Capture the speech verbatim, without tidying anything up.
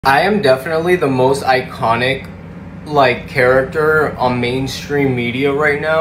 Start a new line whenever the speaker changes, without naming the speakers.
I am definitely the most iconic like character on mainstream media right now.